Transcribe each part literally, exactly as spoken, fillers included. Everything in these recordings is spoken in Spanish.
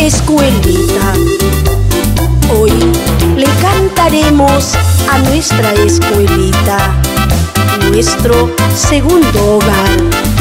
Escuelita. Hoy le cantaremos a nuestra escuelita, nuestro segundo hogar.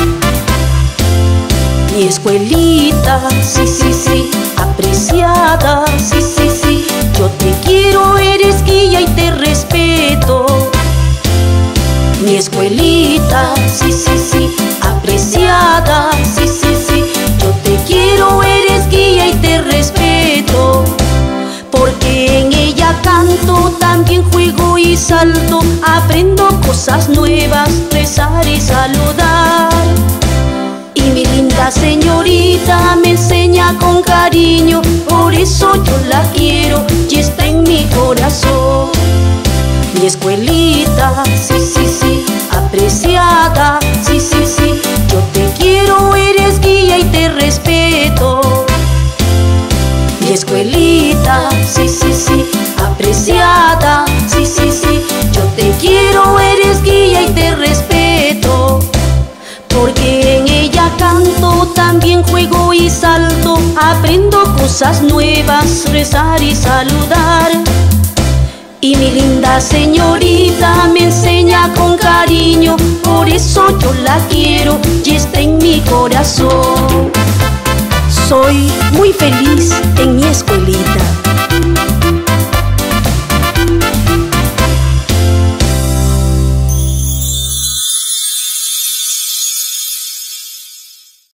Mi escuelita, sí, sí, sí, apreciada, sí, sí, sí, yo te quiero, eres guía y te respeto. Mi escuelita, sí, sí, sí, apreciada, sí, sí, sí, yo te quiero, eres guía y te respeto. Porque en ella canto, también juego y salto, aprendo cosas nuevas, rezar y saludar. Y mi linda señorita me enseña con cariño, por eso yo la quiero y está en mi corazón. Mi escuelita, sí, sí, sí, apreciada, sí, sí, sí, yo te quiero, eres guía y te respeto. Mi escuelita, sí, sí, sí, apreciada, sí, sí, sí, yo te quiero, eres guía y te respeto. Porque en ella canto, también juego y salto, aprendo cosas nuevas, rezar y saludar. Y mi linda señorita me enseña con cariño, por eso yo la quiero y está en mi corazón. Soy muy feliz en mi escuelita.